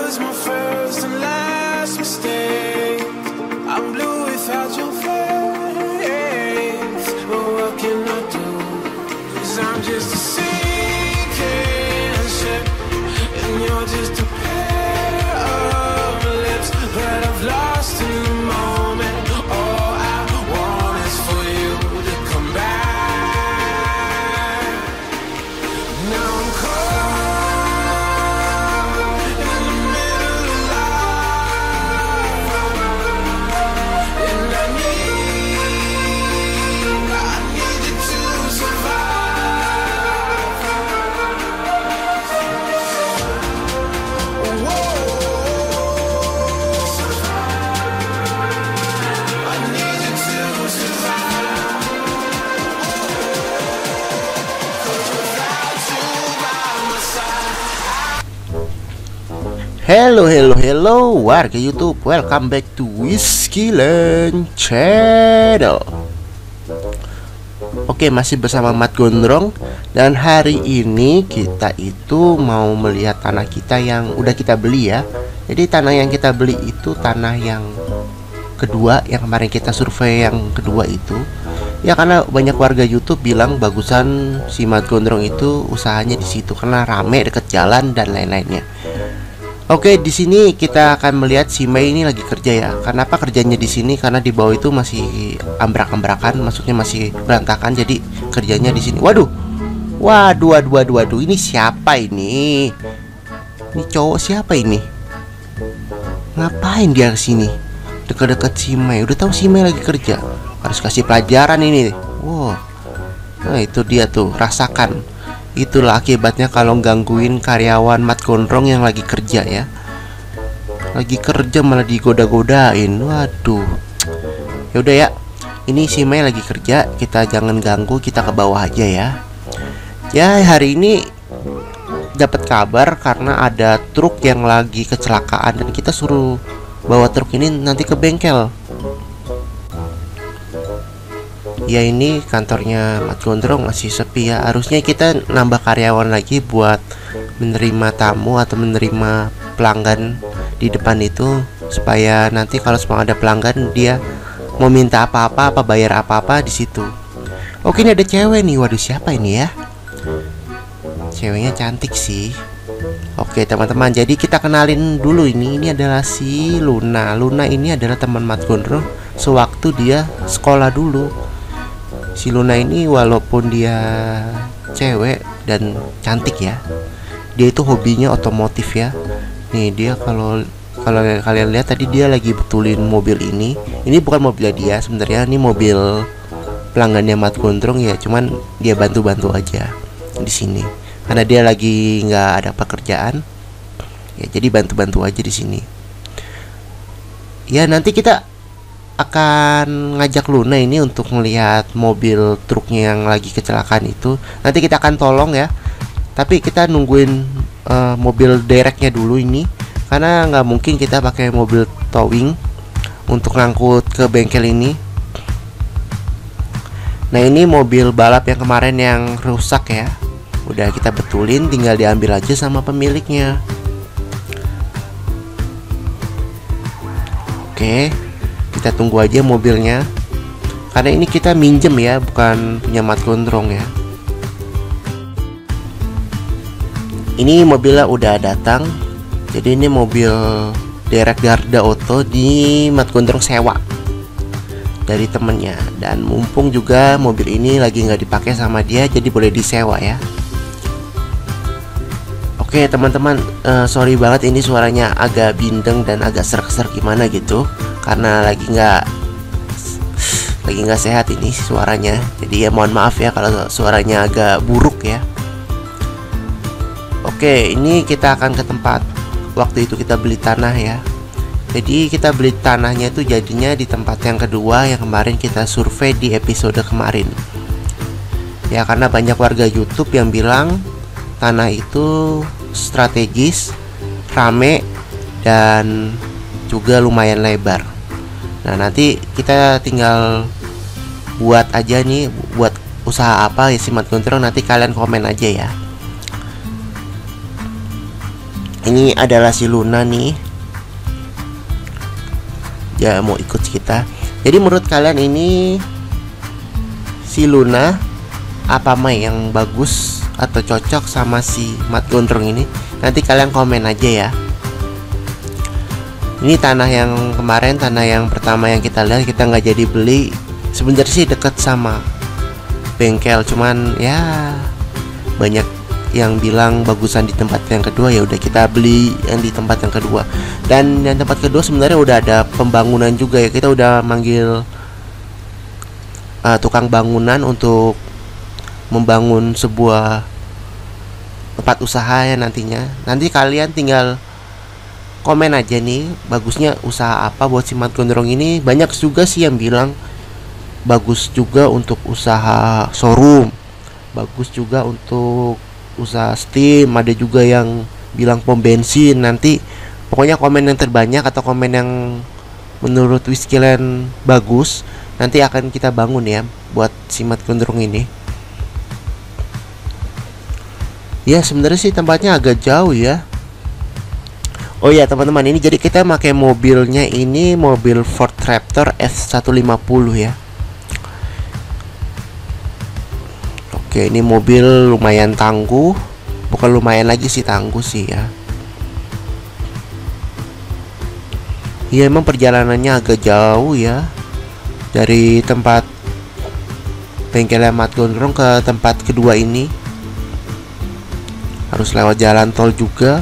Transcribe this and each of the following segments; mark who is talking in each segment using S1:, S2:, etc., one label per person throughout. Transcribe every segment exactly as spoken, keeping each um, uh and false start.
S1: was my first and last mistake. I'm blue without your face. But what can I do? 'Cause I'm just a sinking ship, and you're just a pair of lips that I've lost in the moment. All I want is for you to come back. Now I'm caught in the middle of life, and I need, I need you to survive. Whoa, I need you to survive. 'Cause without you by my side.
S2: Hello, hello, hello, warga YouTube. Welcome back to Whiskeyland Channel. Oke, masih bersama Mat Gondrong. Dan hari ini kita itu mau melihat tanah kita yang udah kita beli ya. Jadi tanah yang kita beli itu tanah yang kedua, yang kemarin kita survei yang kedua itu. Ya karena banyak warga YouTube bilang bagusan si Mat Gondrong itu usahanya di situ karena rame deket jalan dan lain-lainnya. Oke, di sini kita akan melihat si Mei ini lagi kerja ya. Kenapa kerjanya di sini? Karena di bawah itu masih ambrak-ambrakan, maksudnya masih berantakan. Jadi kerjanya di sini. Waduh, waduh, waduh, waduh, waduh. Ini siapa ini? Ini cowok siapa ini? Ngapain dia kesini? Dekat-dekat si Mei. Udah tahu si Mei lagi kerja. Harus kasih pelajaran ini. Wow, nah itu dia tuh, rasakan. Itulah akibatnya kalau gangguin karyawan Mat Gondrong yang lagi kerja ya. Lagi kerja malah digoda-godain. Waduh. Ya udah ya. Ini si Mei lagi kerja, kita jangan ganggu, kita ke bawah aja ya. Ya, hari ini dapat kabar karena ada truk yang lagi kecelakaan dan kita suruh bawa truk ini nanti ke bengkel. Ya ini kantornya Mat Gondrong masih sepi ya. Harusnya kita nambah karyawan lagi buat menerima tamu atau menerima pelanggan di depan itu, supaya nanti kalau semua ada pelanggan dia mau minta apa-apa, apa bayar apa-apa di situ. Oke, ini ada cewek nih. Waduh, siapa ini ya? Ceweknya cantik sih. Oke teman-teman, jadi kita kenalin dulu ini. Ini adalah si Luna. Luna ini adalah teman Mat Gondrong sewaktu dia sekolah dulu. Si Luna ini walaupun dia cewek dan cantik ya, dia itu hobinya otomotif ya. Nih dia kalau kalau kalian lihat tadi dia lagi betulin mobil ini. Ini bukan mobilnya dia sebenarnya, ini mobil pelanggannya Mat Gondrong ya. Cuman dia bantu-bantu aja di sini karena dia lagi nggak ada pekerjaan ya, jadi bantu-bantu aja di sini. Ya nanti kita akan ngajak Luna ini untuk melihat mobil truknya yang lagi kecelakaan itu. Nanti kita akan tolong ya. Tapi kita nungguin uh, mobil dereknya dulu ini, karena nggak mungkin kita pakai mobil towing untuk ngangkut ke bengkel ini. Nah ini mobil balap yang kemarin yang rusak ya. Udah kita betulin, tinggal diambil aja sama pemiliknya. Oke, kita tunggu aja mobilnya. Karena ini kita minjem ya, bukan punya Mat Gondrong ya. Ini mobilnya udah datang. Jadi ini mobil derek Garda Auto di Mat Gondrong sewa dari temennya. Dan mumpung juga mobil ini lagi nggak dipakai sama dia, jadi boleh disewa ya. Oke teman-teman, uh, sorry banget ini suaranya agak bindeng dan agak serak-serak gimana gitu, karena lagi nggak lagi nggak sehat ini suaranya. Jadi ya mohon maaf ya kalau suaranya agak buruk ya. Oke, ini kita akan ke tempat waktu itu kita beli tanah ya. Jadi kita beli tanahnya itu jadinya di tempat yang kedua yang kemarin kita survei di episode kemarin. Ya karena banyak warga YouTube yang bilang tanah itu strategis, rame, dan juga lumayan lebar. Nah nanti kita tinggal buat aja nih, buat usaha apa ya si Mat Gondrong, nanti kalian komen aja ya. Ini adalah si Luna nih. Ya mau ikut kita. Jadi menurut kalian ini si Luna apa Mai yang bagus atau cocok sama si Mat Gondrong ini? Nanti kalian komen aja ya. Ini tanah yang kemarin, tanah yang pertama yang kita lihat, kita nggak jadi beli. Sebenarnya sih deket sama bengkel, cuman ya banyak yang bilang bagusan di tempat yang kedua, ya udah kita beli yang di tempat yang kedua. Dan yang tempat kedua sebenarnya udah ada pembangunan juga ya. Kita udah manggil uh, tukang bangunan untuk membangun sebuah tempat usaha ya nantinya. Nanti kalian tinggal komen aja nih, bagusnya usaha apa buat si Mat Gondrong ini. Banyak juga sih yang bilang bagus juga untuk usaha showroom, bagus juga untuk usaha steam, ada juga yang bilang pom bensin. Nanti pokoknya komen yang terbanyak atau komen yang menurut Whiskeyland bagus, nanti akan kita bangun ya buat si Mat Gondrong ini. Ya sebenarnya sih tempatnya agak jauh ya. Oh ya teman-teman, ini jadi kita pakai mobilnya ini mobil Ford Raptor F seratus lima puluh ya. Oke, ini mobil lumayan tangguh. Bukan lumayan lagi sih, tangguh sih ya. Iya emang perjalanannya agak jauh ya. Dari tempat bengkel Mat Gondrong ke tempat kedua ini harus lewat jalan tol juga.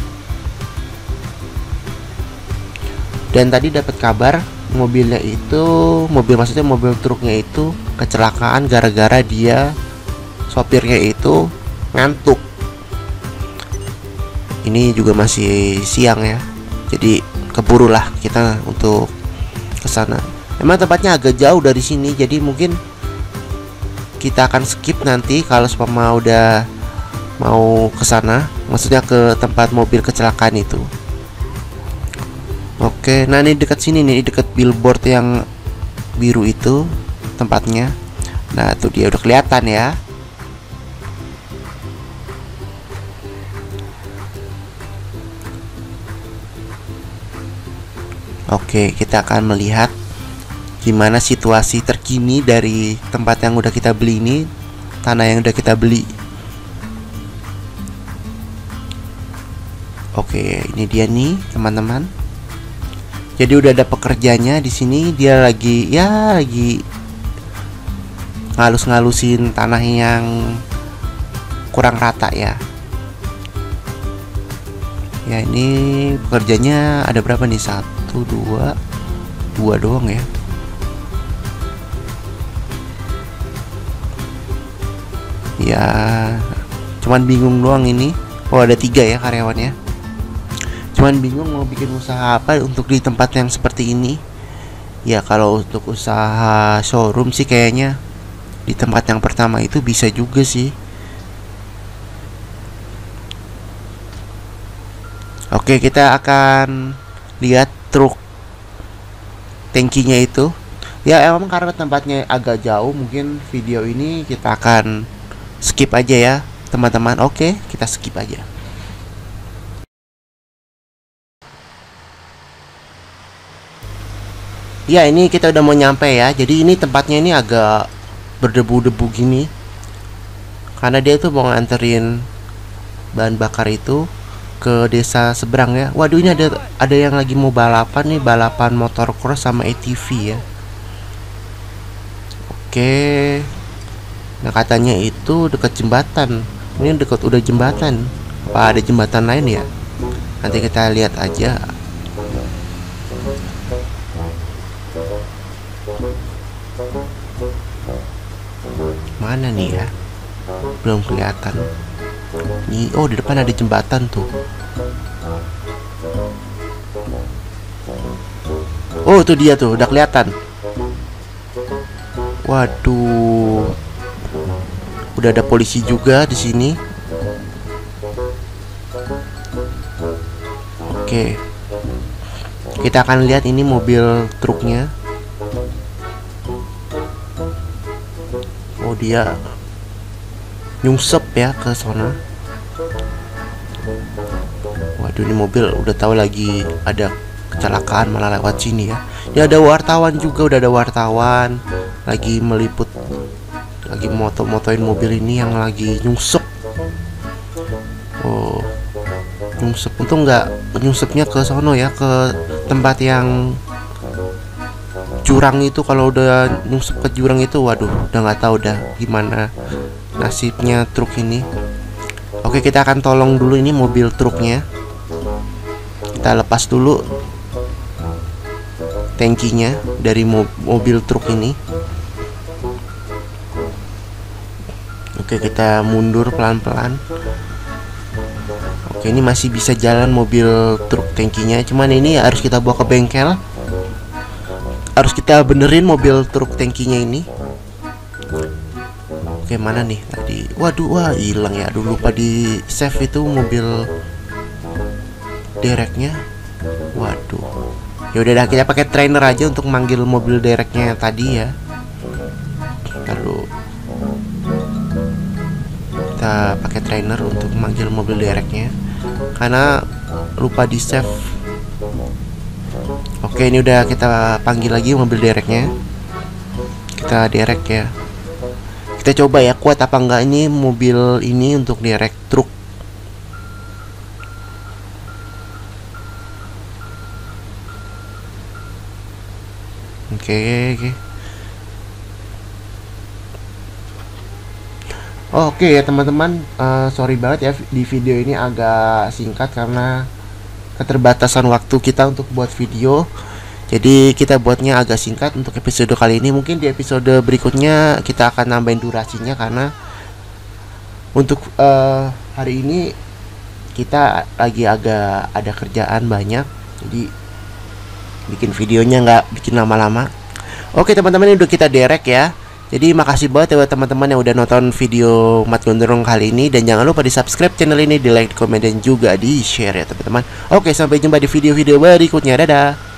S2: Dan tadi dapat kabar mobilnya itu, mobil maksudnya mobil truknya itu kecelakaan gara-gara dia sopirnya itu ngantuk. Ini juga masih siang ya, jadi keburulah kita untuk kesana. Emang tempatnya agak jauh dari sini, jadi mungkin kita akan skip nanti kalau seumpama udah mau kesana, maksudnya ke tempat mobil kecelakaan itu. Oke, nah ini dekat sini nih, dekat billboard yang biru itu tempatnya. Nah tuh dia udah kelihatan ya. Oke, kita akan melihat gimana situasi terkini dari tempat yang udah kita beli ini, tanah yang udah kita beli. Oke, ini dia nih teman-teman. Jadi udah ada pekerjanya di sini, dia lagi ya lagi ngalus-ngalusin tanah yang kurang rata ya. Ya ini pekerjanya ada berapa nih? Satu, dua, dua doang ya. Ya, cuman bingung doang ini. Oh ada tiga ya karyawannya. Cuman bingung mau bikin usaha apa untuk di tempat yang seperti ini. Ya kalau untuk usaha showroom sih kayaknya di tempat yang pertama itu bisa juga sih. Oke, kita akan lihat truk tangkinya itu. Ya emang karena tempatnya agak jauh, mungkin video ini kita akan skip aja ya teman-teman. Oke, kita skip aja. Ya ini kita udah mau nyampe ya. Jadi ini tempatnya ini agak berdebu-debu gini, karena dia tuh mau nganterin bahan bakar itu ke desa seberang ya. Waduh, ini ada ada yang lagi mau balapan nih, balapan motor cross sama A T V ya. Oke. Nah katanya itu dekat jembatan. Ini dekat udah jembatan. Apa ada jembatan lain ya? Nanti kita lihat aja. Mana nih ya? Belum kelihatan. Nih, oh di depan ada jembatan tuh. Oh itu dia tuh, udah kelihatan. Waduh. Udah ada polisi juga di sini. Oke. Kita akan lihat ini mobil truknya. Oh dia nyungsep ya ke sana. Waduh, ini mobil udah tahu lagi ada kecelakaan malah lewat sini ya. Ini ada wartawan juga, udah ada wartawan lagi meliput, lagi moto-motoin mobil ini yang lagi nyusup. Oh, nyusup. Untung nggak nyusupnya ke sono ya, ke tempat yang jurang itu. Kalau udah nyusup ke jurang itu, waduh, udah nggak tahu dah gimana nasibnya truk ini. Oke, kita akan tolong dulu ini mobil truknya. Kita lepas dulu tangkinya dari mo mobil truk ini. Oke, kita mundur pelan-pelan. Oke, ini masih bisa jalan mobil truk tangkinya, cuman ini harus kita bawa ke bengkel. Harus kita benerin mobil truk tangkinya ini. Oke, mana nih tadi? Waduh, wah hilang ya. Aduh, lupa di save itu mobil dereknya. Waduh. Ya udah dah, kita pakai trainer aja untuk manggil mobil dereknya tadi ya. Lalu kita pakai trainer untuk manggil mobil dereknya karena lupa di save. Oke, ini udah kita panggil lagi mobil dereknya. Kita derek ya. Kita coba ya kuat apa enggak ini mobil ini untuk derek truk. Oke, oke. Oke ya teman-teman, uh, sorry banget ya di video ini agak singkat karena keterbatasan waktu kita untuk buat video. Jadi kita buatnya agak singkat untuk episode kali ini. Mungkin di episode berikutnya kita akan nambahin durasinya karena untuk uh, hari ini kita lagi agak ada kerjaan banyak. Jadi bikin videonya nggak bikin lama-lama. Oke teman-teman, ini udah kita derek ya. Jadi makasih banget ya teman-teman yang udah nonton video Mat Gondrong kali ini. Dan jangan lupa di subscribe channel ini, di like, di komen, dan juga di share ya teman-teman. Oke, sampai jumpa di video-video berikutnya. Dadah.